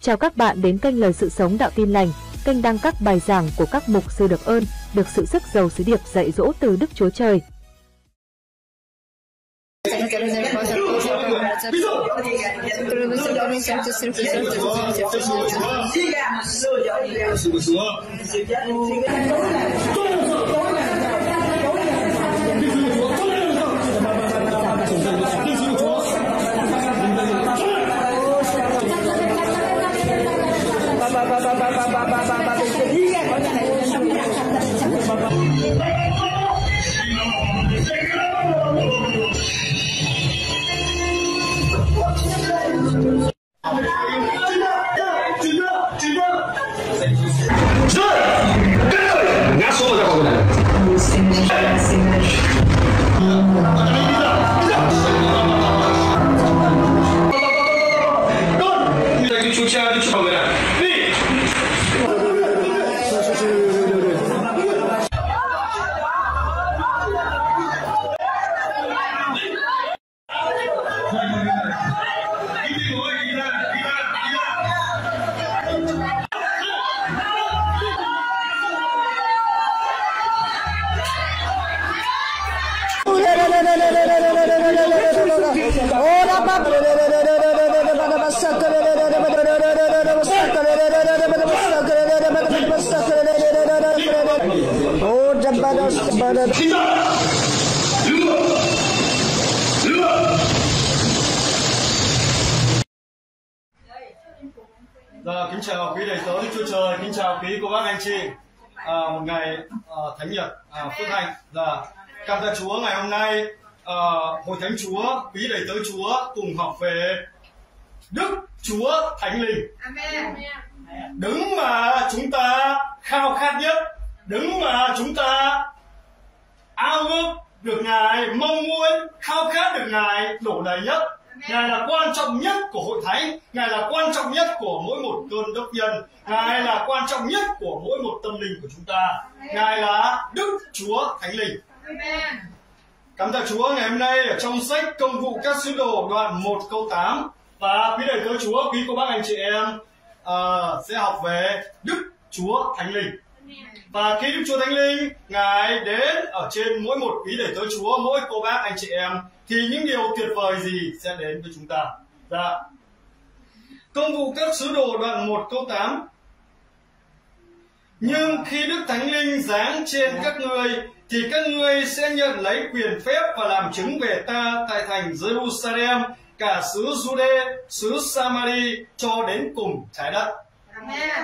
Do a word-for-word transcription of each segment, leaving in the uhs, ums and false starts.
Chào các bạn đến kênh Lời Sự Sống Đạo Tin Lành, kênh đăng các bài giảng của các mục sư được ơn, được sự sức giàu sứ điệp dạy dỗ từ Đức Chúa Trời. Dạ, kính chào quý đầy tớ Đức Chúa Trời, kính chào quý cô bác anh chị. À, một ngày à, thánh nhật à, phước hạnh. Dạ, cảm tạ Chúa ngày hôm nay à, hội thánh Chúa, quý đầy tớ Chúa cùng học về Đức Chúa Thánh Linh. Amen. Đứng mà chúng ta khao khát nhất, đứng mà chúng ta ao ước được Ngài, mong muốn khao khát được Ngài đổ đầy nhất. Ngài là quan trọng nhất của hội thánh, Ngài là quan trọng nhất của mỗi một cơn đốc nhân, Ngài là quan trọng nhất của mỗi một tâm linh của chúng ta. Ngài là Đức Chúa Thánh Linh. Cảm tạ Chúa ngày hôm nay ở trong sách Công vụ các sứ đồ đoạn một câu tám, và quý đầy tớ Chúa, quý cô bác anh chị em uh, sẽ học về Đức Chúa Thánh Linh. Và khi Đức Chúa Thánh Linh Ngài đến ở trên mỗi một quý đầy tớ Chúa, mỗi cô bác anh chị em, thì những điều tuyệt vời gì sẽ đến với chúng ta? Dạ. Công vụ các sứ đồ đoạn một câu tám. Nhưng khi Đức Thánh Linh giáng trên các ngươi, thì các ngươi sẽ nhận lấy quyền phép và làm chứng về ta tại thành Jerusalem, cả xứ Jude, xứ Samari cho đến cùng trái đất. Amen.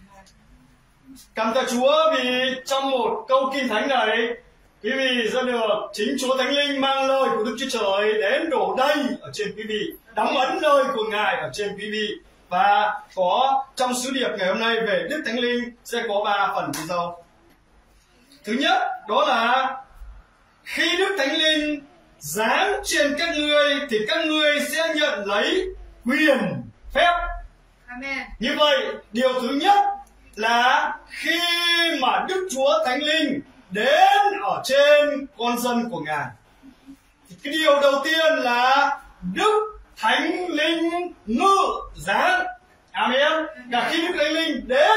Cảm tạ Chúa vì trong một câu kinh thánh này, quý vị sẽ được chính Chúa Thánh Linh mang lời của Đức Chúa Trời đến đổ đầy ở trên quý vị, đóng ấn lời của Ngài ở trên quý vị. Và có trong sứ điệp ngày hôm nay về Đức Thánh Linh sẽ có ba phần như sau. Thứ nhất, đó là khi Đức Thánh Linh giáng trên các ngươi thì các ngươi sẽ nhận lấy quyền phép. Amen. Như vậy, điều thứ nhất là khi mà Đức Chúa Thánh Linh đến ở trên con dân của Ngài, thì cái điều đầu tiên là Đức Thánh Linh ngự giáng. Amen. Cả khi Đức Thánh Linh đến,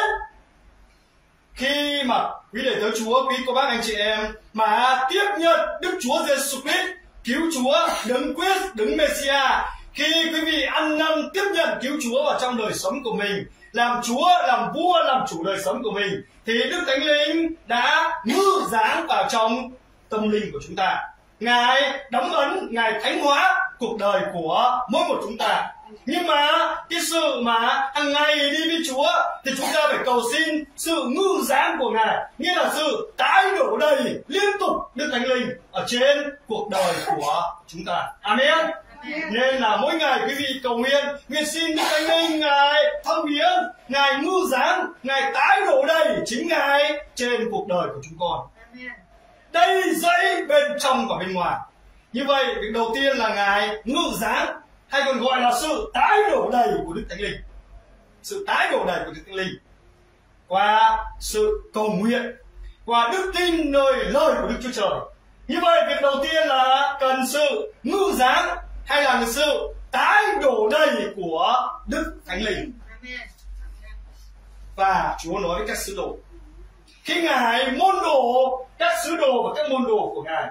khi mà quý đầy tớ Chúa, quý cô bác anh chị em mà tiếp nhận Đức Chúa Giêsu Christ, cứu Chúa, đấng Christ, đấng Messiah, khi quý vị ăn năn tiếp nhận cứu Chúa vào trong đời sống của mình, làm Chúa, làm vua, làm chủ đời sống của mình, thì Đức Thánh Linh đã ngự giáng vào trong tâm linh của chúng ta. Ngài đóng ấn, Ngài thánh hóa cuộc đời của mỗi một chúng ta. Nhưng mà cái sự mà hàng ngày đi với Chúa thì chúng ta phải cầu xin sự ngự giáng của Ngài, nghĩa là sự tái đổ đầy liên tục Đức Thánh Linh ở trên cuộc đời của chúng ta. Amen. Nên là mỗi ngày quý vị cầu nguyện, nguyện xin Đức Thánh Linh Ngài thăm viếng, Ngài ngự giáng, Ngài tái đổ đầy chính Ngài trên cuộc đời của chúng con, đầy dẫy bên trong và bên ngoài. Như vậy, việc đầu tiên là Ngài ngự giáng, hay còn gọi là sự tái đổ đầy của Đức Thánh Linh. Sự tái đổ đầy của Đức Thánh Linh qua sự cầu nguyện, qua đức tin nơi lời của Đức Chúa Trời. Như vậy, việc đầu tiên là cần sự ngự giáng hay là sự tái đổ đầy của Đức Thánh Linh. Và Chúa nói với các sứ đồ, khi Ngài môn đồ các sứ đồ và các môn đồ của Ngài,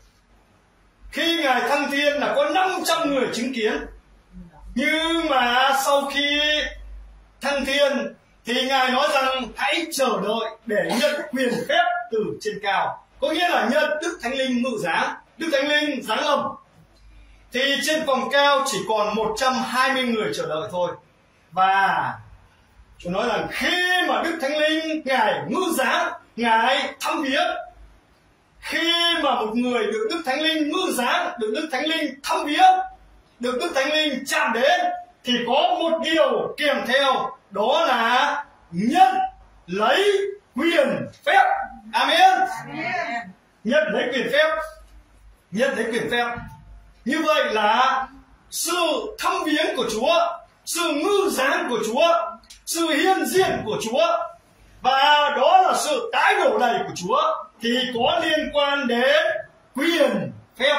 khi Ngài thăng thiên là có năm trăm người chứng kiến, nhưng mà sau khi thăng thiên thì Ngài nói rằng hãy chờ đợi để nhận quyền phép từ trên cao, có nghĩa là nhận Đức Thánh Linh ngự giá, Đức Thánh Linh giáng lâm. Thì trên phòng cao chỉ còn một trăm hai mươi người chờ đợi thôi. Và Chúa nói rằng khi mà Đức Thánh Linh Ngài ngự giá, Ngài thăm viếng, khi mà một người được Đức Thánh Linh ngự giá, được Đức Thánh Linh thăm viếng, được Đức Thánh Linh chạm đến, thì có một điều kèm theo, đó là nhận lấy quyền phép. Amen. Amen. Nhận lấy quyền phép. Nhận lấy quyền phép. Như vậy là sự thăm viếng của Chúa, sự ngự giáng của Chúa, sự hiện diện của Chúa, và đó là sự tái đổ đầy của Chúa, thì có liên quan đến quyền phép.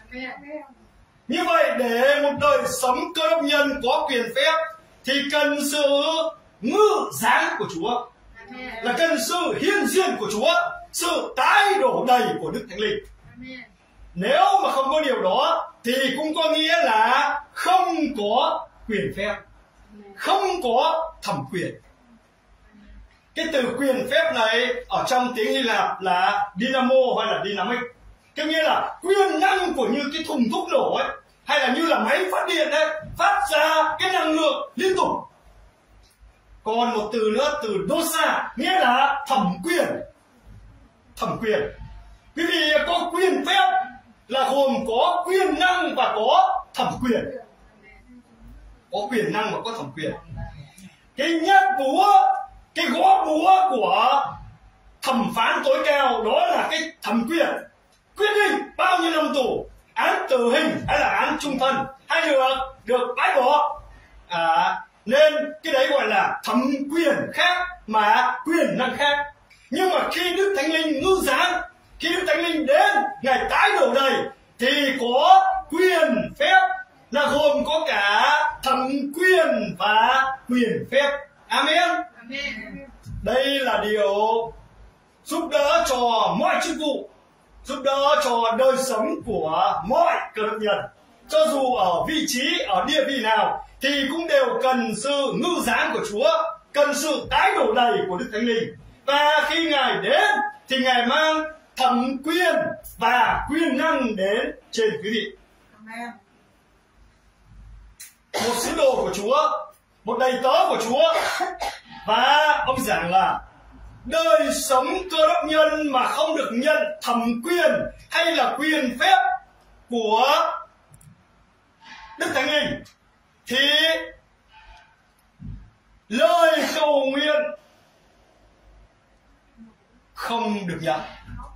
Như vậy để một đời sống Cơ Đốc nhân có quyền phép thì cần sự ngự giáng của Chúa, là cần sự hiện diện của Chúa, sự tái đổ đầy của Đức Thánh Linh. Nếu mà không có điều đó thì cũng có nghĩa là không có quyền phép, không có thẩm quyền. Cái từ quyền phép này ở trong tiếng Hy Lạp là dynamo hay là dynamic, có nghĩa là quyền năng của như cái thùng thuốc nổ ấy, hay là như là máy phát điện ấy, phát ra cái năng lượng liên tục. Còn một từ nữa, từ dosa, nghĩa là thẩm quyền. Thẩm quyền. Quý vị có quyền phép là gồm có quyền năng và có thẩm quyền. Có quyền năng và có thẩm quyền. Cái nhát búa, cái gõ búa của thẩm phán tối cao, đó là cái thẩm quyền. Quyết định bao nhiêu năm tù, án tử hình hay là án chung thân, hay được được bãi bỏ. À, nên cái đấy gọi là thẩm quyền khác mà quyền năng khác. Nhưng mà khi Đức Thánh Linh ngự giáng, khi Đức Thánh Linh đến, Ngài tái đổ đầy, thì có quyền phép, là gồm có cả thẩm quyền và quyền phép. Amen. Amen. Đây là điều giúp đỡ cho mọi chức vụ, giúp đỡ cho đời sống của mọi cơ đốc nhân, cho dù ở vị trí, ở địa vị nào, thì cũng đều cần sự ngự giáng của Chúa, cần sự tái đổ đầy của Đức Thánh Linh. Và khi Ngài đến thì Ngài mang thẩm quyền và quyền năng đến trên quý vị. Amen. Một sứ đồ của Chúa, một đầy tớ của Chúa, và ông giảng là đời sống Cơ Đốc nhân mà không được nhận thẩm quyền hay là quyền phép của Đức Thánh Linh thì lời cầu nguyện không được nhận.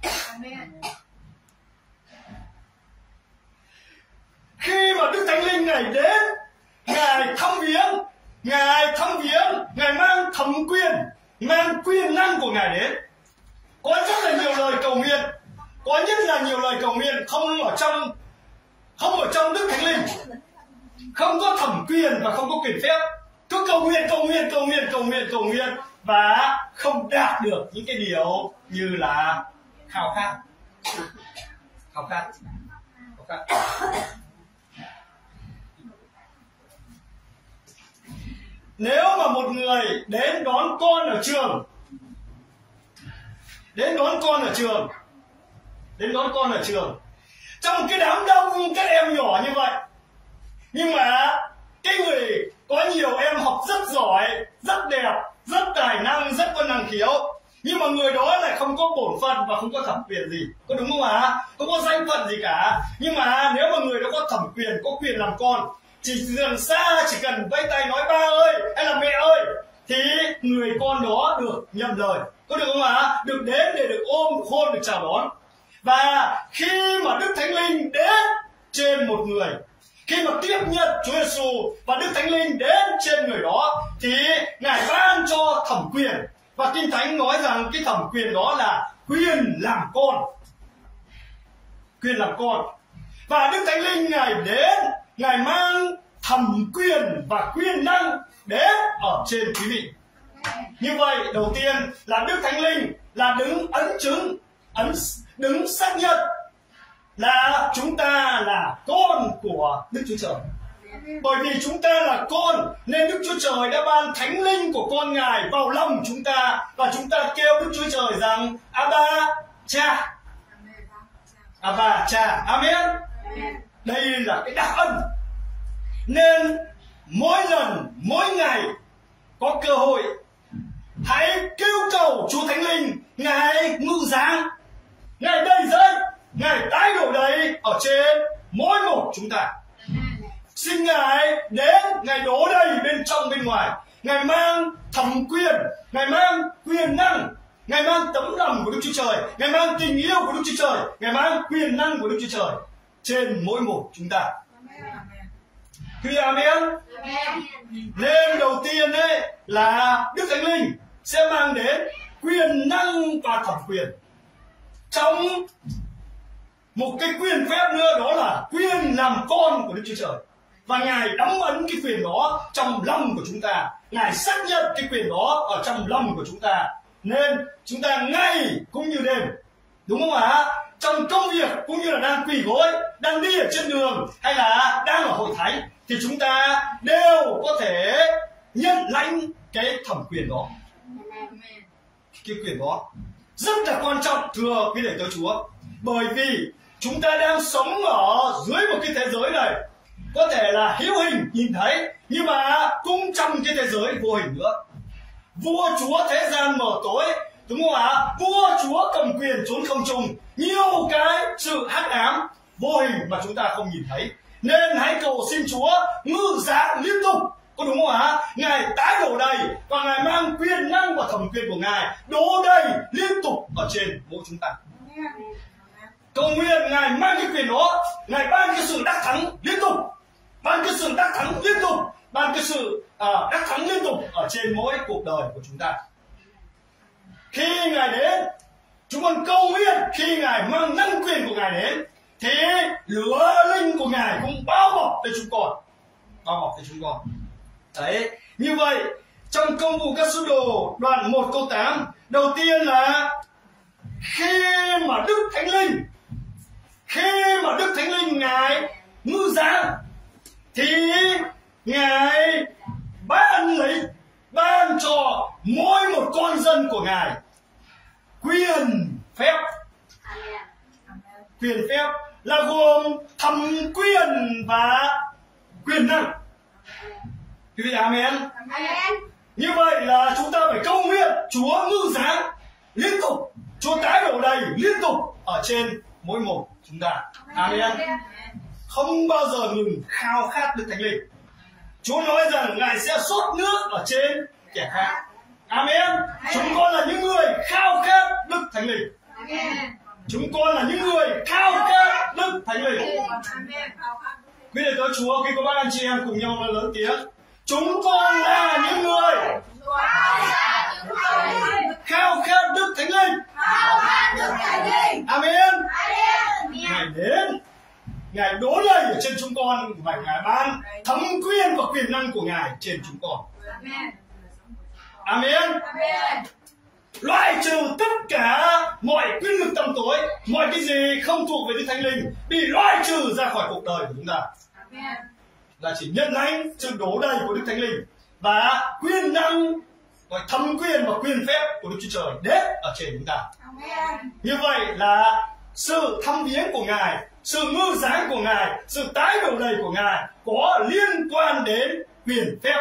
Khi mà Đức Thánh Linh Ngài đến, Ngài thăm viếng, Ngài thăm viếng, Ngài mang thẩm quyền, mang quyền năng của Ngài đến. Có rất là nhiều lời cầu nguyện, có nhất là nhiều lời cầu nguyện không ở trong không ở trong Đức Thánh Linh, không có thẩm quyền và không có quyền phép, cứ cầu nguyện cầu nguyện cầu nguyện cầu nguyện cầu nguyện và không đạt được những cái điều như là khao khát, khao khát, khao khát. Nếu mà một người đến đón con ở trường, đến đón con ở trường, đến đón con ở trường, trong cái đám đông các em nhỏ như vậy, nhưng mà cái người có nhiều em học rất giỏi, rất đẹp, rất tài năng, rất có năng khiếu, nhưng mà người đó lại không có bổn phận và không có thẩm quyền gì, có đúng không ạ? Không có danh phận gì cả. Nhưng mà nếu mà người đó có thẩm quyền, có quyền làm con, chỉ dường xa chỉ cần vẫy tay nói ba ơi hay là mẹ ơi thì người con đó được nhận lời, có được không ạ? Được đến để được ôm, được hôn, được chào đón. Và khi mà Đức Thánh Linh đến trên một người, khi mà tiếp nhận Chúa Giêsu và Đức Thánh Linh đến trên người đó, thì Ngài ban cho thẩm quyền. Và Kinh Thánh nói rằng cái thẩm quyền đó là quyền làm con, quyền làm con. Và Đức Thánh Linh Ngài đến, Ngài mang thẩm quyền và quyền năng đến ở trên quý vị. Như vậy đầu tiên là Đức Thánh Linh là đứng ấn chứng, ấn đứng xác nhận là chúng ta là con của Đức Chúa Trời. Bởi vì chúng ta là con nên Đức Chúa Trời đã ban Thánh Linh của con Ngài vào lòng chúng ta, và chúng ta kêu Đức Chúa Trời rằng Abba Cha. Abba Cha. Amen. Đây là cái đặc ân. Nên mỗi lần, mỗi ngày có cơ hội, hãy kêu cầu Chúa Thánh Linh, Ngài ngự giáng, Ngài đầy dẫy, Ngài tái đổ đầy ở trên mỗi một chúng ta. Xin Ngài đến, Ngài đổ đầy bên trong bên ngoài. Ngài mang thẩm quyền, Ngài mang quyền năng, Ngài mang tấm lòng của Đức Chúa Trời, Ngài mang tình yêu của Đức Chúa Trời, Ngài mang quyền năng của Đức Chúa Trời trên mỗi một chúng ta. Khi amen. Nên đầu tiên ấy là Đức Thánh Linh sẽ mang đến quyền năng và thẩm quyền. Trong một cái quyền phép nữa đó là quyền làm con của Đức Chúa Trời. Và Ngài đóng ấn cái quyền đó trong lòng của chúng ta. Ngài xác nhận cái quyền đó ở trong lòng của chúng ta. Nên chúng ta ngày cũng như đêm, đúng không ạ? Trong công việc cũng như là đang quỳ gối, đang đi ở trên đường hay là đang ở hội thánh, thì chúng ta đều có thể nhận lãnh cái thẩm quyền đó. Cái quyền đó rất là quan trọng, thưa quý đệ tử Chúa. Bởi vì chúng ta đang sống ở dưới một cái thế giới này có thể là hữu hình nhìn thấy, nhưng mà cũng trong cái thế giới vô hình nữa. Vua chúa thế gian mờ tối, đúng không ạ? Vua chúa cầm quyền trốn không trung, nhiều cái sự hắc ám vô hình mà chúng ta không nhìn thấy. Nên hãy cầu xin Chúa ngự giá liên tục, có đúng không ạ? Ngài tái đổ đầy và Ngài mang quyền năng và thẩm quyền của Ngài đổ đầy liên tục ở trên mỗi chúng ta. Cầu nguyện Ngài mang cái quyền đó, Ngài ban cái sự đắc thắng liên tục, ban cái sự đắc thắng liên tục, ban cái sự à, đắc thắng liên tục ở trên mỗi cuộc đời của chúng ta. Khi Ngài đến, chúng con cầu nguyện khi Ngài mang năng quyền của Ngài đến, thì lửa linh của Ngài cũng bao bọc tới chúng con, bao bọc tới chúng con. Đấy, như vậy trong Công vụ các sứ đồ đoạn một câu tám, đầu tiên là khi mà Đức Thánh Linh, khi mà Đức Thánh Linh Ngài ngự giáng, thì Ngài ban lấy, ban cho mỗi một con dân của Ngài quyền phép. Quyền phép là gồm thẩm quyền và quyền năng. Quý vị amen. Như vậy là chúng ta phải cầu nguyện Chúa ngự giáng liên tục, Chúa tái đổ đầy liên tục ở trên mỗi một chúng ta. Amen. Không bao giờ ngừng khao khát Đức Thánh Linh. Chúa nói rằng Ngài sẽ sốt nước ở trên kẻ khác. Amen. Chúng con là những người khao khát Đức Thánh Linh. Chúng con là những người khao khát Đức Thánh Linh. Quý đệ tử Chúa, khi có bác anh chị em cùng nhau nói lớn tiếng, chúng con là những người khao khát Đức Thánh Linh. Amen. Ngài đến, Ngài đổ đầy ở trên chúng con và Ngài ban thẩm quyền và quyền năng của Ngài trên chúng con. Amen. Loại trừ tất cả mọi quyền lực tăm tối, mọi cái gì không thuộc về Đức Thánh Linh bị loại trừ ra khỏi cuộc đời của chúng ta. Là chỉ nhận lãnh sự đổ đầy của Đức Thánh Linh và quyền năng, gọi thẩm quyền và quyền phép của Đức Chúa Trời đến ở trên chúng ta. Như vậy là sự thăm viếng của Ngài, sự ngự giáng của Ngài, sự tái đổ đầy của Ngài có liên quan đến quyền phép.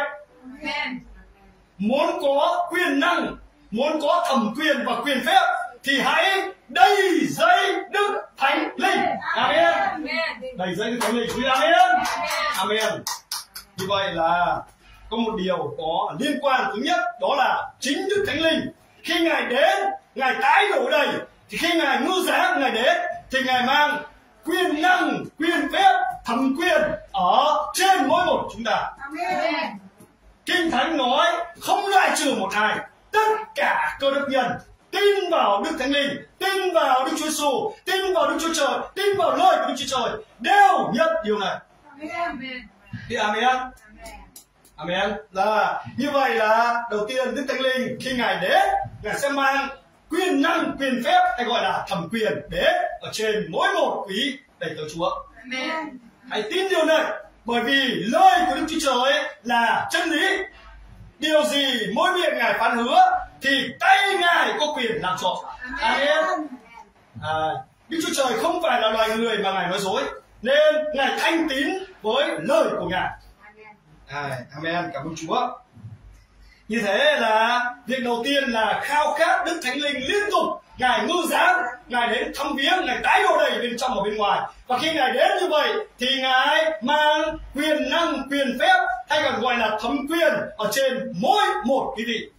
Muốn có quyền năng, muốn có thẩm quyền và quyền phép thì hãy đầy dẫy Đức Thánh Linh. Amen. Đầy dẫy Đức Thánh Linh. Amen. Amen. Như vậy là có một điều có liên quan thứ nhất, đó là chính Đức Thánh Linh. Khi Ngài đến, Ngài tái đổ đầy, thì khi Ngài ngự giáng, Ngài đến thì Ngài mang quyền năng, quyền phép, thẩm quyền ở trên mỗi một chúng ta. Amen. Kinh Thánh nói không loại trừ một ai, tất cả cơ đốc nhân tin vào Đức Thánh Linh, tin vào Đức Chúa Giêsu, tin vào Đức Chúa Trời, tin vào lời của Đức Chúa Trời đều nhận điều này. Amen. Thì amen. Amen. Là như vậy là đầu tiên Đức Thánh Linh khi Ngài đến, Ngài sẽ mang quyền năng, quyền phép hay gọi là thẩm quyền đến ở trên mỗi một quý đầy tớ Chúa. Amen. Hãy tin điều này, bởi vì lời của Đức Chúa Trời là chân lý. Điều gì mỗi miệng Ngài phán hứa thì tay Ngài có quyền làm trọn. Amen. À, Đức Chúa Trời không phải là loài người mà Ngài nói dối, nên Ngài thanh tín với lời của Ngài. À, amen. Cảm ơn Chúa. Như thế là việc đầu tiên là khao khát Đức Thánh Linh liên tục. Ngài ngự giáng, Ngài đến thăm viếng, Ngài tái đổ đầy bên trong và bên ngoài. Và khi Ngài đến như vậy thì Ngài mang quyền năng, quyền phép hay còn gọi là thẩm quyền ở trên mỗi một quý vị.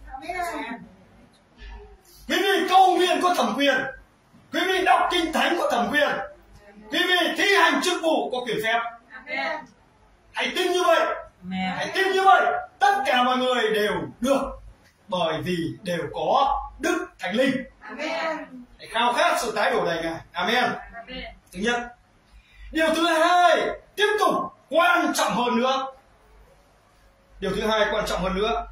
Quý vị cầu nguyện có thẩm quyền, quý vị đọc kinh thánh có thẩm quyền, quý vị thi hành chức vụ có quyền phép. Hãy tin như vậy. Hãy tin như vậy, tất cả mọi người đều được, bởi vì đều có Đức Thánh Linh. Amen. Hãy khao khát sự tái đổ đầy Ngài. Amen. Amen. Thứ nhất. Điều thứ hai, tiếp tục quan trọng hơn nữa. Điều thứ hai quan trọng hơn nữa.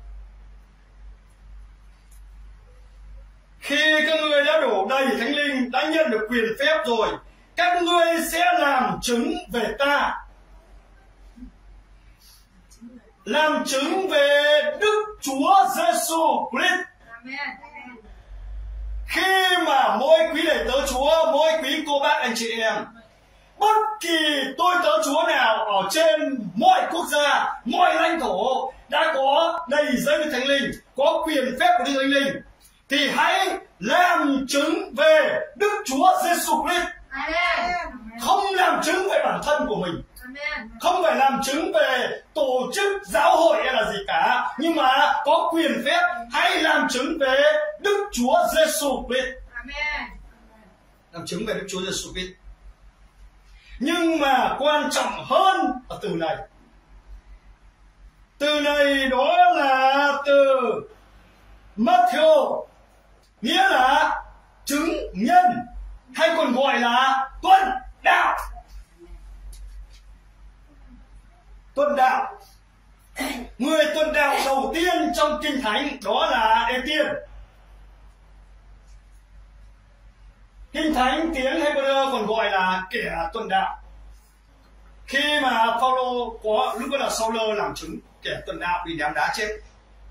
Khi các người đã đổ đầy Thánh Linh, đã nhận được quyền phép rồi, các ngươi sẽ làm chứng về ta. Làm chứng về Đức Chúa Giêsu Christ. Khi mà mỗi quý đầy tớ Chúa, mỗi quý cô bác anh chị em, bất kỳ tôi tớ Chúa nào ở trên mọi quốc gia, mọi lãnh thổ đã có đầy dẫy Đức Thánh Linh, có quyền phép của Đức Thánh Linh, thì hãy làm chứng về Đức Chúa Giêsu Christ. Không làm chứng về bản thân của mình, không phải làm chứng về tổ chức giáo hội hay là gì cả, nhưng mà có quyền phép hãy làm chứng về Đức Chúa Giêsu Christ. Làm chứng về Đức Chúa Giêsu Christ. Nhưng mà quan trọng hơn ở từ này. Từ này đó là từ Matthew, nghĩa là chứng nhân hay còn gọi là tuân đạo. Tuân đạo. Người tuân đạo đầu tiên trong Kinh Thánh đó là Ê-tiên. Kinh Thánh tiếng Hebrew còn gọi là kẻ tuân đạo. Khi mà Phaolô có lúc đó là Saul làm chứng kẻ tuân đạo bị ném đá chết.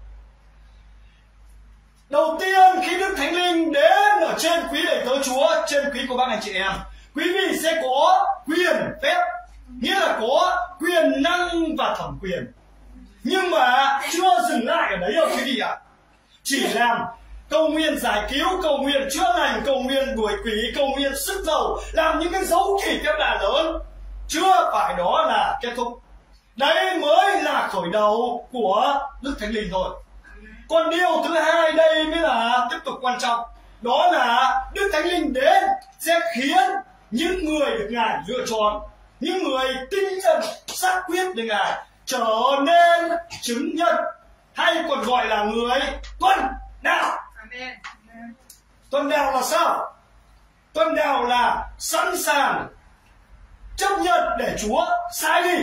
Đầu tiên khi Đức Thánh Linh đến ở trên quý đầy tớ Chúa, trên quý của bác anh chị em, quý vị sẽ có quyền phép, nghĩa là có quyền năng và thẩm quyền. Nhưng mà chưa dừng lại ở đấy đâu quý vị ạ. À. Chỉ làm cầu nguyện giải cứu, cầu nguyện chữa lành, cầu nguyện đuổi quỷ, cầu nguyện sức giàu, làm những cái dấu chỉ phép lạ lớn, chưa phải đó là kết thúc. Đấy mới là khởi đầu của Đức Thánh Linh thôi. Còn điều thứ hai đây mới là tiếp tục quan trọng. Đó là Đức Thánh Linh đến sẽ khiến những người được Ngài lựa chọn, những người tin nhận xác quyết được Ngài trở nên chứng nhân, hay còn gọi là người tuân đạo. Amen. Tuân đạo là sao? Tuân đạo là sẵn sàng chấp nhận để Chúa sai đi,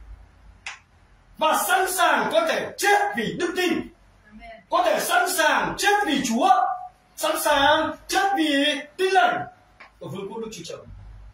và sẵn sàng có thể chết vì đức tin, có thể sẵn sàng chết vì Chúa, sẵn sàng chết vì tin lành của vương quốc Đức Chúa Trời.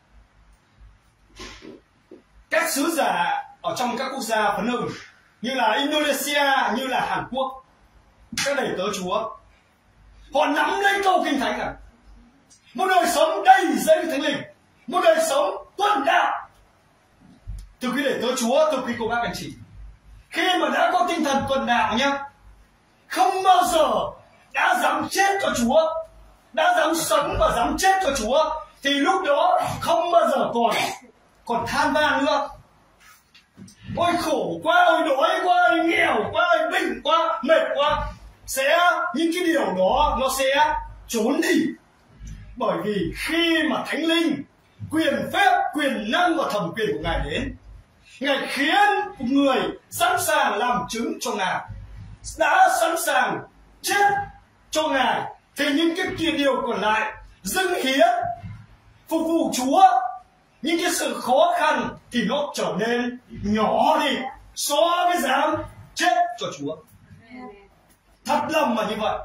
Các sứ giả ở trong các quốc gia phấn hưng như là Indonesia, như là Hàn Quốc, các đầy tớ Chúa, họ nắm lấy câu Kinh Thánh này, một đời sống đầy dẫy Thánh Linh, một đời sống tuân đạo. Thưa quý đầy tớ Chúa, thưa quý cô bác anh chị, khi mà đã có tinh thần tuân đạo nhá, không bao giờ đã dám chết cho Chúa, đã dám sống và dám chết cho Chúa, thì lúc đó không bao giờ còn còn than van nữa. Ôi khổ quá, ôi đói quá, ôi nghèo quá, ôi bệnh quá, mệt quá. Sẽ những cái điều đó nó sẽ trốn đi. Bởi vì khi mà Thánh Linh, quyền phép, quyền năng và thẩm quyền của Ngài đến, Ngài khiến người sẵn sàng làm chứng cho Ngài, đã sẵn sàng chết cho Ngài, thì những cái kia điều còn lại dâng hiến phục vụ Chúa, những cái sự khó khăn thì nó trở nên nhỏ đi so với dám chết cho Chúa. Thật lòng mà như vậy.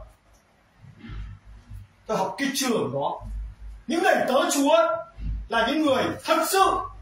Tôi học cái trường đó, những đầy tớ Chúa là những người thật sự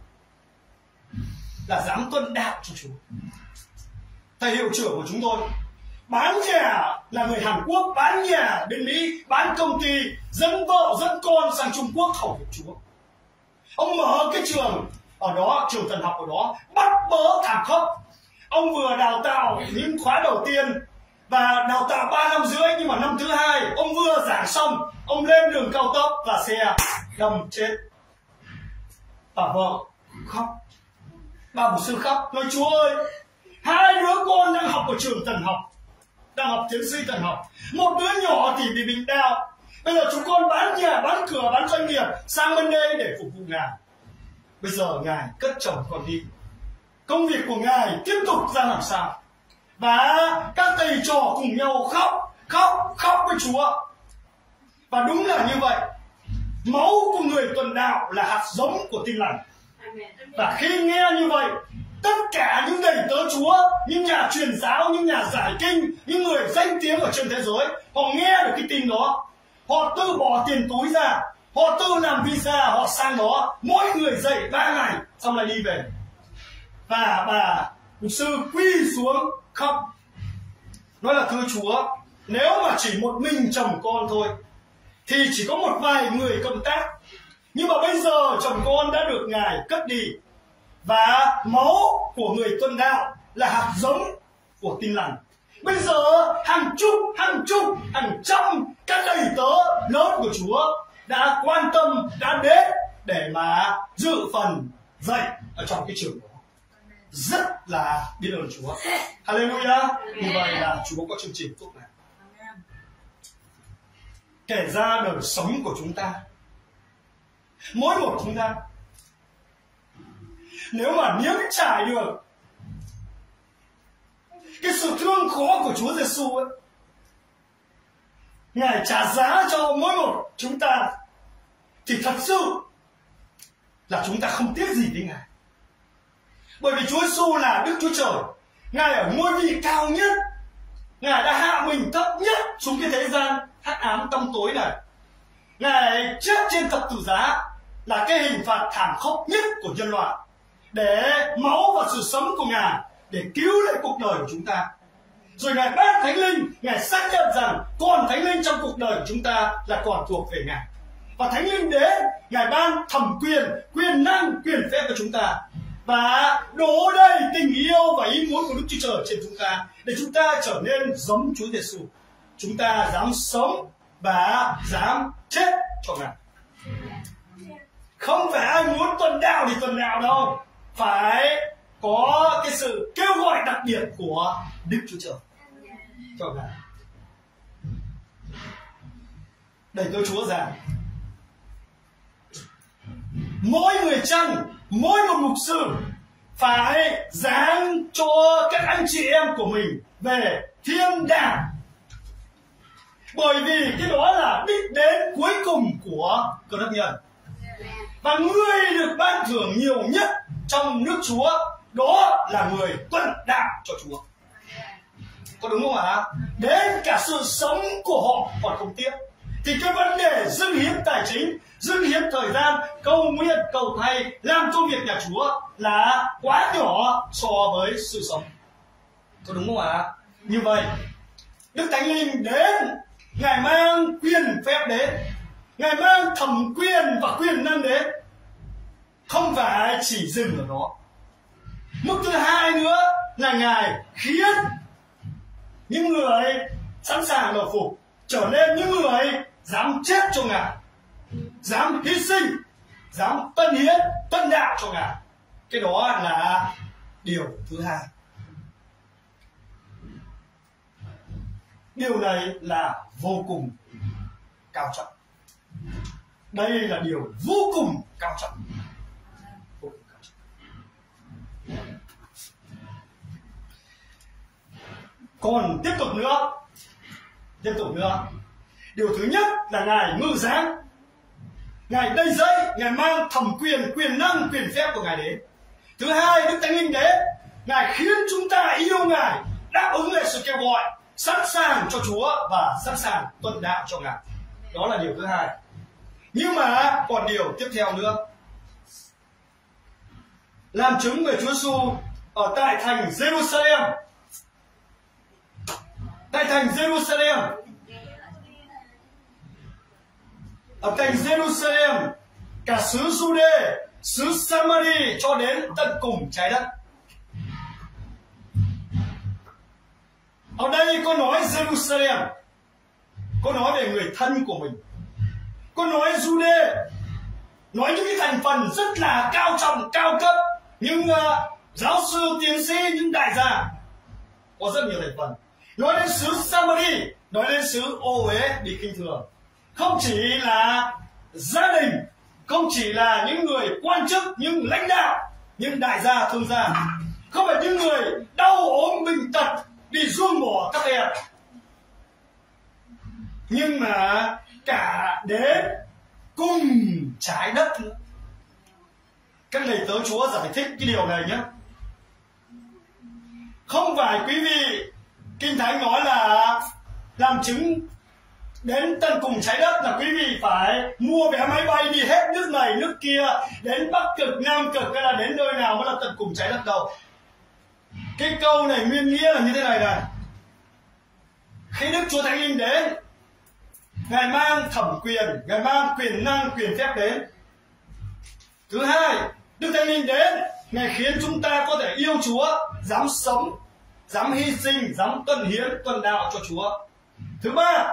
là dám tuân đạo cho Chúa. Thầy hiệu trưởng của chúng tôi bán nhà, là người Hàn Quốc, bán nhà bên Mỹ, bán công ty, dẫn vợ dẫn con sang Trung Quốc hầu việc Chúa. Ông mở cái trường ở đó, trường thần học ở đó, bắt bớ thảm khốc. Ông vừa đào tạo những khóa đầu tiên và đào tạo ba năm rưỡi, nhưng mà năm thứ hai ông vừa giảng xong, ông lên đường cao tốc và xe đâm chết. Bà vợ khóc, bà mục sư khóc, nói Chúa ơi, hai đứa con đang học ở trường thần học, đang học tiến sĩ thần học, một đứa nhỏ thì bị bệnh đau, bây giờ chúng con bán nhà, bán cửa, bán doanh nghiệp sang bên đây để phục vụ Ngài. Bây giờ Ngài cất chồng con đi, công việc của Ngài tiếp tục ra làm sao. Và các thầy trò cùng nhau khóc, khóc, khóc với Chúa. Và đúng là như vậy, máu của người tuần đạo là hạt giống của Tin Lành. Và khi nghe như vậy, tất cả những đầy tớ Chúa, những nhà truyền giáo, những nhà giải kinh, những người danh tiếng ở trên thế giới, họ nghe được cái tin đó, họ tự bỏ tiền túi ra, họ tự làm visa, họ sang đó, mỗi người dậy ba ngày, xong lại đi về. Và bà mục sư quy xuống khóc, nói là thưa Chúa, nếu mà chỉ một mình chồng con thôi thì chỉ có một vài người công tác, nhưng mà bây giờ chồng con đã được Ngài cất đi, và máu của người tuân đạo là hạt giống của Tin Lành. Bây giờ hàng chục, hàng chục, hàng trăm các đầy tớ lớn của Chúa đã quan tâm, đã đến để mà dự phần dạy ở trong cái trường đó. Rất là biết ơn Chúa. Hallelujah. Như vậy là Chúa có chương trình tốt này. Kể ra đời sống của chúng ta, mỗi một chúng ta, nếu mà nếm trải được cái sự thương khó của Chúa Giêsu ấy, Ngài trả giá cho mỗi một chúng ta, thì thật sự là chúng ta không tiếc gì với Ngài. Bởi vì Chúa Giêsu là Đức Chúa Trời, Ngài ở ngôi vị cao nhất, Ngài đã hạ mình thấp nhất xuống cái thế gian hắc ám tăm tối này. Ngài chết trên thập tự giá là cái hình phạt thảm khốc nhất của nhân loại, để máu và sự sống của Ngài để cứu lấy cuộc đời của chúng ta. Rồi Ngài ban Thánh Linh, Ngài xác nhận rằng còn Thánh Linh trong cuộc đời của chúng ta là còn thuộc về Ngài. Và Thánh Linh đến, Ngài ban thẩm quyền, quyền năng, quyền phép cho chúng ta, và đổ đầy tình yêu và ý muốn của Đức Chúa Trời trên chúng ta, để chúng ta trở nên giống Chúa Giêsu. Chúng ta dám sống và dám chết cho Ngài. Không phải ai muốn tuần đạo thì tuần đạo đâu, phải có cái sự kêu gọi đặc biệt của Đức Chúa Trời cho Ngài. Đầy tớ Chúa rằng mỗi người chăn, mỗi một mục sư phải giảng cho các anh chị em của mình về thiên đàng, bởi vì cái đó là đích đến cuối cùng của cơ đốc nhân. Và người được ban thưởng nhiều nhất trong nước Chúa đó là người tuân đạo cho Chúa. Có đúng không ạ? Đến cả sự sống của họ còn không tiếc, thì cái vấn đề dâng hiến tài chính, dâng hiến thời gian, cầu nguyện, cầu thay, làm công việc nhà Chúa là quá nhỏ so với sự sống. Có đúng không ạ? Như vậy, Đức Thánh Linh đến, Ngài mang quyền phép đến, Ngài mang thẩm quyền và quyền năng đến, không phải chỉ dừng ở đó. Mức thứ hai nữa là Ngài khiến những người sẵn sàng đầu phục trở nên những người dám chết cho Ngài, dám hy sinh, dám tân hiến, tân đạo cho Ngài. Cái đó là điều thứ hai. Điều này là vô cùng cao trọng. Đây là điều vô cùng cao trọng. Vô cùng cao trọng. Còn tiếp tục nữa, tiếp tục nữa. Điều thứ nhất là Ngài ngự giáng, Ngài đầy dẫy, Ngài mang thẩm quyền, quyền năng, quyền phép của Ngài đến. Thứ hai, Đức Thánh Linh đến, Ngài khiến chúng ta yêu Ngài, đáp ứng lại sự kêu gọi, sẵn sàng cho Chúa và sẵn sàng tuân đạo cho Ngài. Đó là điều thứ hai. Nhưng mà còn điều tiếp theo nữa. Làm chứng về Chúa Giêsu ở tại thành Jerusalem. Tại thành Jerusalem. Ở thành Jerusalem, cả xứ Jude, xứ Samari cho đến tận cùng trái đất. Ở đây có nói Jerusalem, có nói về người thân của mình, có nói Jude, nói những cái thành phần rất là cao trọng, cao cấp, nhưng uh, giáo sư, tiến sĩ, những đại gia có rất nhiều thành phần. Nói đến xứ Samari, nói đến xứ ô uế bị khinh thường. Không chỉ là gia đình, không chỉ là những người quan chức, những lãnh đạo, những đại gia, thương gia, không phải những người đau ốm bệnh tật bị ruông bỏ các em, nhưng mà cả đến cùng trái đất nữa. Các thầy tớ Chúa giải thích cái điều này nhé. Không phải quý vị, Kinh Thánh nói là làm chứng đến tận cùng trái đất là quý vị phải mua vé máy bay đi hết nước này nước kia, đến Bắc Cực, Nam Cực, hay là đến nơi nào mới là tận cùng trái đất đâu. Cái câu này nguyên nghĩa là như thế này này. Khi Đức Chúa Thánh Linh đến, Ngài mang thẩm quyền, Ngài mang quyền năng, quyền phép đến. Thứ hai, Đức Thánh Linh đến, Ngài khiến chúng ta có thể yêu Chúa, dám sống, dám hy sinh, dám tuân hiến, tuân đạo cho Chúa. Thứ ba,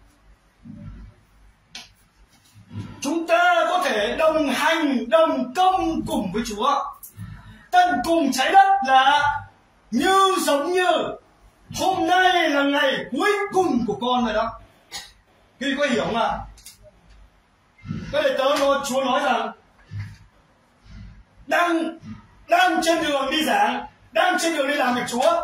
chúng ta có thể đồng hành, đồng công cùng với Chúa. Tận cùng trái đất là như giống như hôm nay là ngày cuối cùng của con rồi đó. Quý vị có hiểu không ạ? Cái này tớ nói, Chúa nói rằng đang đang trên đường đi giảng, đang trên đường đi làm việc Chúa,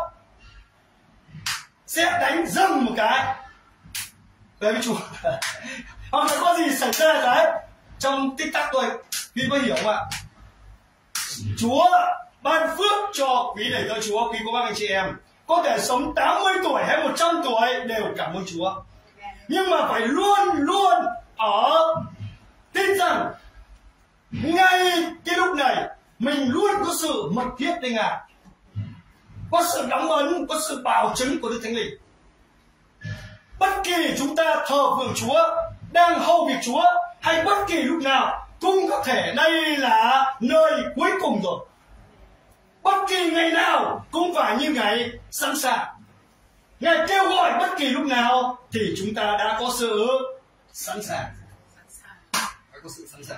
sẽ đánh dâng một cái về với Chúa. Hoặc là có gì xảy ra cái trong tích tắc thôi. Quý vị có hiểu không ạ? Chúa ban phước cho quý đầy tớ Chúa, quý cô bác anh chị em có thể sống tám mươi tuổi hay một trăm tuổi đều cảm ơn Chúa. Nhưng mà phải luôn luôn ở tin rằng ngay cái lúc này mình luôn có sự mật thiết với Ngài, có sự đóng ấn, có sự bảo chứng của Đức Thánh Linh. Bất kỳ chúng ta thờ phượng Chúa, đang hầu việc Chúa, hay bất kỳ lúc nào cũng có thể đây là nơi cuối cùng rồi. Bất kỳ ngày nào cũng phải như ngày sẵn sàng. Ngài kêu gọi bất kỳ lúc nào thì chúng ta đã có sự sẵn sàng. Đã có sự sẵn sàng.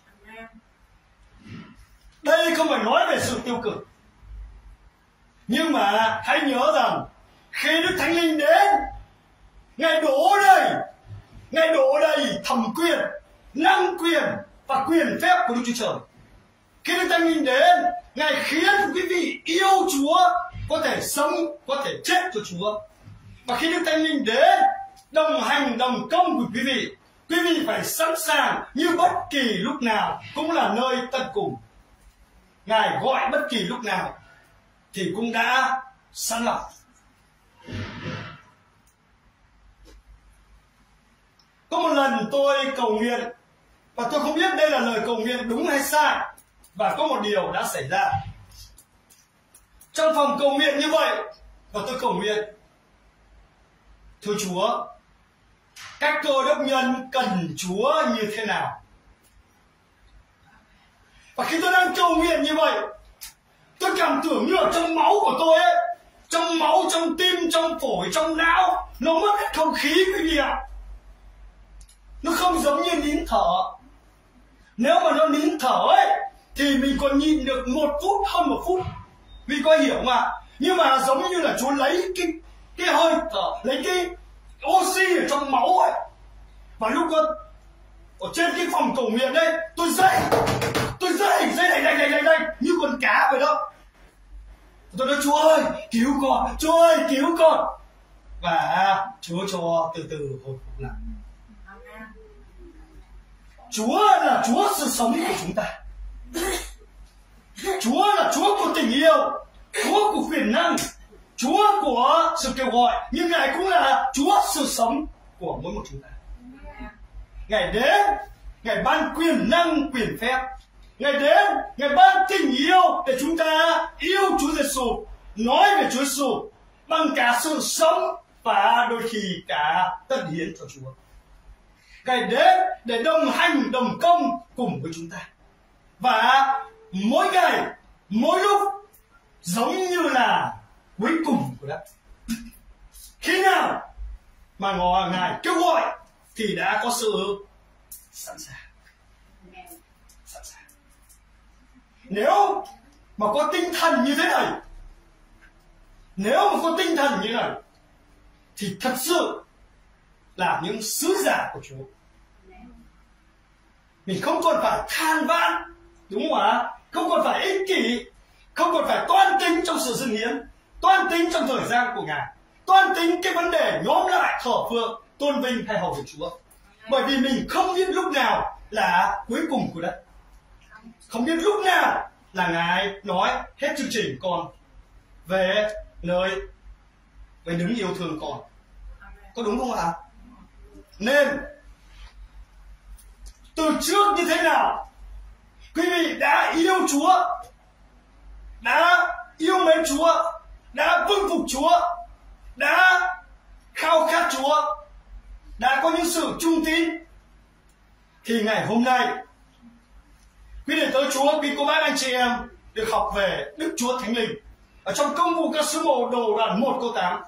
Đây không phải nói về sự tiêu cực, nhưng mà hãy nhớ rằng khi Đức Thánh Linh đến, Ngài đổ đầy, Ngài đổ đầy thẩm quyền, năng quyền và quyền phép của Đức Chúa Trời. Khi Đức Thánh Linh đến, Ngài khiến quý vị yêu Chúa, có thể sống, có thể chết cho Chúa. Và khi Đức Thánh Linh đến, đồng hành, đồng công của quý vị, quý vị phải sẵn sàng như bất kỳ lúc nào cũng là nơi tận cùng. Ngài gọi bất kỳ lúc nào thì cũng đã sẵn lòng. Có một lần tôi cầu nguyện, và tôi không biết đây là lời cầu nguyện đúng hay sai, và có một điều đã xảy ra. Trong phòng cầu nguyện như vậy, và tôi cầu nguyện: thưa Chúa, các cơ đốc nhân cần Chúa như thế nào? Và khi tôi đang cầu nguyện như vậy, tôi cảm tưởng như ở trong máu của tôi ấy, trong máu, trong tim, trong phổi, trong não, nó mất hết không khí quý vị ạ. Nó không giống như nín thở. Nếu mà nó nín thở ấy thì mình còn nhịn được một phút, hơn một phút. Vì có hiểu không ạ? Nhưng mà giống như là Chúa lấy cái cái hơi thở, lấy cái oxy ở trong máu ấy. Và lúc đó, ở trên cái phòng cầu nguyện đây, tôi dậy, tôi dậy, dậy đây, đây, đây, đây, đây, như con cá vậy đó. Tôi nói: Chúa ơi, cứu con, Chúa ơi, cứu con. Và Chúa cho từ từ hồi phục lại. Chúa là Chúa sự sống của chúng ta. Chúa là Chúa của tình yêu, Chúa của quyền năng, Chúa của sự kêu gọi, nhưng Ngài cũng là Chúa sự sống của mỗi một chúng ta. Ngài đến, Ngài ban quyền năng, quyền phép. Ngài đến, Ngài ban tình yêu để chúng ta yêu Chúa Giêsu, nói về Chúa Giêsu bằng cả sự sống và đôi khi cả tất hiến cho Chúa. Ngài đến để đồng hành, đồng công cùng với chúng ta. Và mỗi ngày, mỗi lúc giống như là cuối cùng của đất. Khi nào mà ngò Ngài kêu gọi thì đã có sự sẵn sàng. Sẵn sàng. Nếu mà có tinh thần như thế này, nếu mà có tinh thần như thế này, thì thật sự là những sứ giả của Chúa. Mình không còn phải than vãn, đúng không ạ? Không còn phải ích kỷ, không còn phải toan tính trong sự dâng hiến, toan tính trong thời gian của Ngài, toan tính cái vấn đề nhóm lại thờ phượng, tôn vinh hay hầu về Chúa. Bởi vì mình không biết lúc nào là cuối cùng của đất, không biết lúc nào là Ngài nói hết chương trình con về nơi về đứng yêu thương con. Có đúng không ạ? Nên từ trước như thế nào quý vị đã yêu Chúa, đã yêu mến Chúa, đã vâng phục Chúa, đã khao khát Chúa, đã có những sự trung tín, thì ngày hôm nay quý đệ tử Chúa, quý cô bác anh chị em được học về Đức Chúa Thánh Linh ở trong Công vụ các sứ đồ đoạn một câu tám.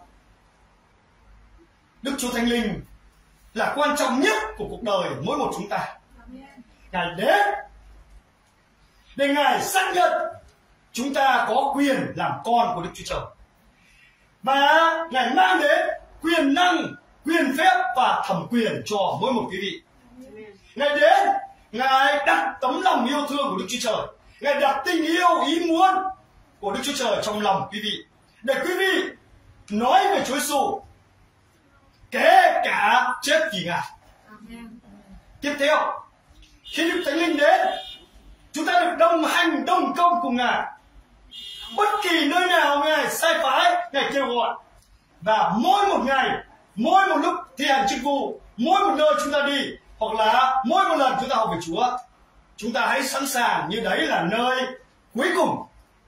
Đức Chúa Thánh Linh là quan trọng nhất của cuộc đời mỗi một chúng ta. Ngài đến để Ngài xác nhận chúng ta có quyền làm con của Đức Chúa Trời, và Ngài mang đến quyền năng, quyền phép và thẩm quyền cho mỗi một quý vị. Ngài đến, Ngài đặt tấm lòng yêu thương của Đức Chúa Trời, Ngài đặt tình yêu, ý muốn của Đức Chúa Trời trong lòng quý vị, để quý vị nói về Chúa Giêsu, kể cả chết vì Ngài. Tiếp theo, khi Đức Thánh Linh đến, chúng ta được đồng hành, đồng công cùng Ngài. Bất kỳ nơi nào Ngài sai phái, Ngài kêu gọi. Và mỗi một ngày, mỗi một lúc thi hành chức vụ, mỗi một nơi chúng ta đi, hoặc là mỗi một lần chúng ta học về Chúa, chúng ta hãy sẵn sàng như đấy là nơi cuối cùng.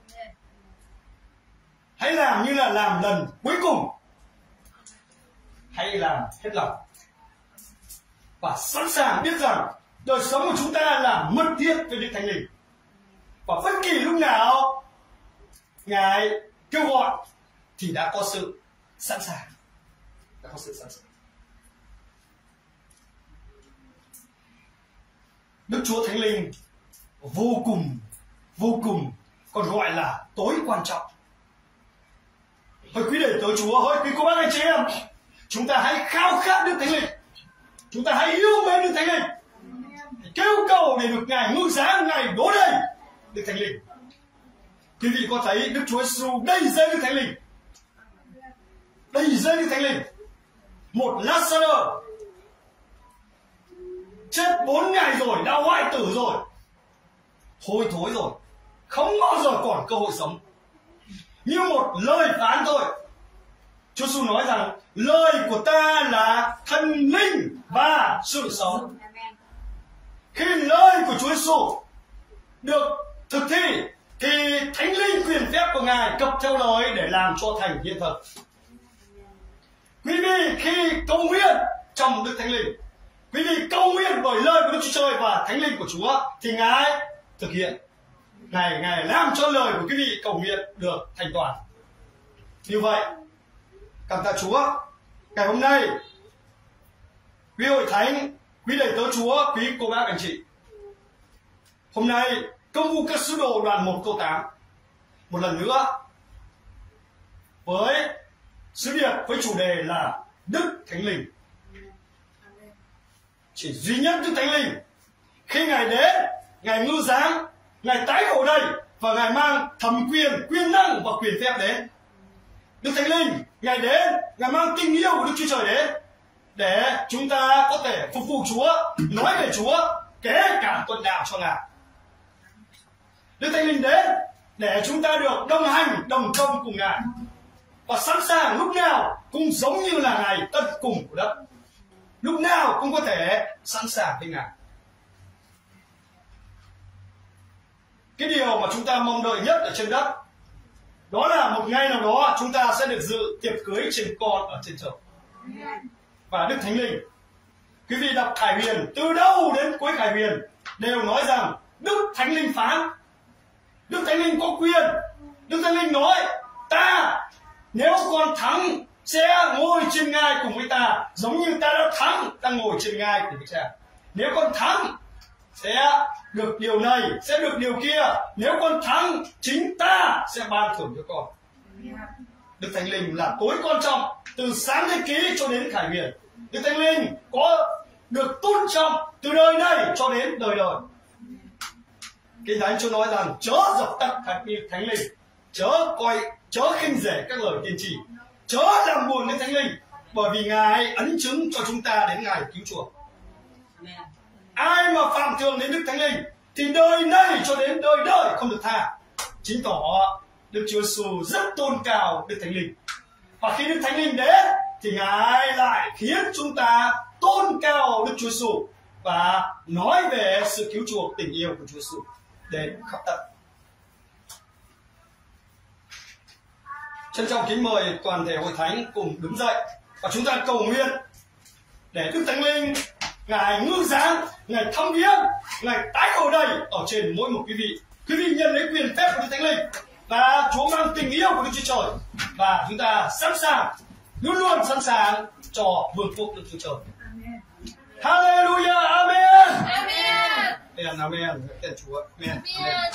Hãy làm như là làm lần cuối cùng. Hãy làm hết lòng. Và sẵn sàng biết rằng đời sống của chúng ta là mật thiết với Đức Thánh Linh. Và bất kỳ lúc nào Ngài kêu gọi thì đã có sự sẵn sàng. Đã có sự sẵn sàng. Đức Chúa Thánh Linh vô cùng, vô cùng, còn gọi là tối quan trọng. Hỡi quý đệ tử Chúa, hỡi quý cô bác anh chị em, chúng ta hãy khao khát Đức Thánh Linh, chúng ta hãy yêu mến Đức Thánh Linh, hãy kêu cầu để được Ngài ngự giá, Ngài đổ đầy Đức Thánh Linh. Quý vị có thấy Đức Chúa Giêsu đầy dây Đức Thánh Linh, đầy dây Đức Thánh Linh. Một Lazarus chết bốn ngày rồi, đã hoại tử rồi, hôi thối rồi, không bao giờ còn cơ hội sống. Như một lời phán thôi, Chúa Giêsu nói rằng lời của ta là thần linh và sự sống. Khi lời của Chúa Giêsu được thực thi thì Thánh Linh, quyền phép của Ngài cập theo lời để làm cho thành hiện thực. Quý vị khi cầu nguyện trong Đức Thánh Linh, quý vị cầu nguyện bởi lời của Đức Chúa Trời và Thánh Linh của Chúa, thì Ngài thực hiện. Ngài Ngài làm cho lời của quý vị cầu nguyện được thành toàn. Như vậy, cảm tạ Chúa, ngày hôm nay quý hội thánh, quý đệ tử Chúa, quý cô bác anh chị, hôm nay Công vụ các sứ đồ đoạn một câu tám một lần nữa với sứ điệp với chủ đề là Đức Thánh Linh. Chỉ duy nhất Đức Thánh Linh, khi Ngài đến, Ngài ngự giáng, Ngài tái ngộ đây và Ngài mang thẩm quyền, quyền năng và quyền phép đến. Đức Thánh Linh, Ngài đến, Ngài mang tình yêu của Đức Chúa Trời đến để chúng ta có thể phục vụ Chúa, nói về Chúa, kể cả tuần đạo cho Ngài. Đức Thánh Linh đến để chúng ta được đồng hành, đồng công cùng Ngài. và sẵn sàng lúc nào cũng giống như là ngày tận cùng của đất. Lúc nào cũng có thể sẵn sàng với Ngài. Cái điều mà chúng ta mong đợi nhất ở trên đất đó là một ngày nào đó chúng ta sẽ được dự tiệc cưới trên con ở trên trời. Và Đức Thánh Linh, quý vị đọc Khải Huyền từ đầu đến cuối Khải Huyền đều nói rằng Đức Thánh Linh phán, Đức Thánh Linh có quyền. Đức Thánh Linh nói ta nếu con thắng sẽ ngồi trên ngai cùng với ta, giống như ta đã thắng ta ngồi trên ngai cùng với cha. Nếu con thắng sẽ được điều này, sẽ được điều kia. Nếu con thắng, chính ta sẽ ban thưởng cho con. Đức Thánh Linh là tối quan trọng, từ sáng thế ký cho đến Khải Huyền. Đức Thánh Linh có được tôn trọng từ đời này cho đến đời đời. Kinh Thánh Chúa nói rằng chớ dập tắt Thánh Linh, chớ coi, chớ khinh rẻ các lời tiên tri, chớ làm buồn đến Thánh Linh, bởi vì Ngài ấn chứng cho chúng ta đến ngày cứu chuộc. Ai mà phạm thượng đến Đức Thánh Linh thì đời này cho đến đời đời không được tha. Chứng tỏ Đức Chúa Giêsu rất tôn cao Đức Thánh Linh. Và khi Đức Thánh Linh đến thì Ngài lại khiến chúng ta tôn cao Đức Chúa Giêsu và nói về sự cứu chuộc, tình yêu của Chúa Giêsu đến khắp tận. Trân trọng kính mời toàn thể hội thánh cùng đứng dậy và chúng ta cầu nguyện để Đức Thánh Linh Ngài ngự giáng, Ngài thăm viếng, Ngài tái hồi đầy ở trên mỗi một quý vị. Quý vị nhận lấy quyền phép của Đức Thánh Linh và Chúa mang tình yêu của Đức Chúa Trời và chúng ta sẵn sàng, luôn luôn sẵn sàng cho vương quốc Đức Chúa Trời. Hallelujah, Amen. Amen. Amen, Amen. Tên Chúa. Amen. Amen.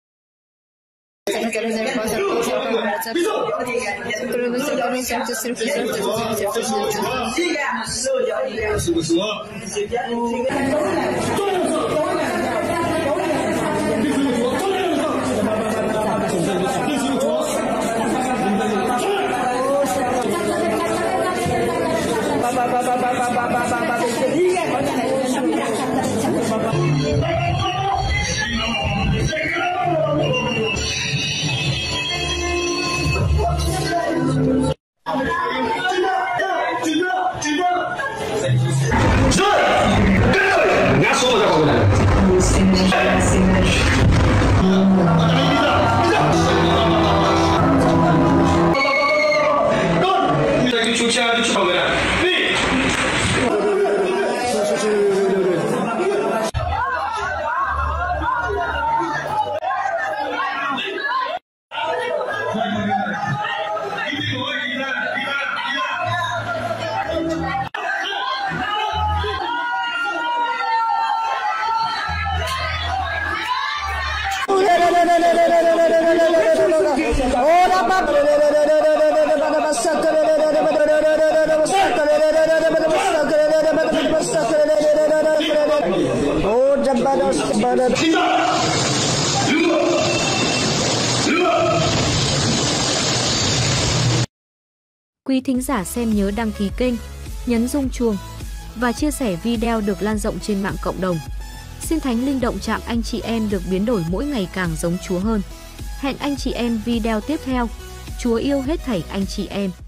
Quý thính giả xem nhớ đăng ký kênh, nhấn rung chuông và chia sẻ video được lan rộng trên mạng cộng đồng. Xin Thánh Linh động chạm anh chị em được biến đổi mỗi ngày càng giống Chúa hơn. Hẹn anh chị em video tiếp theo. Chúa yêu hết thảy anh chị em.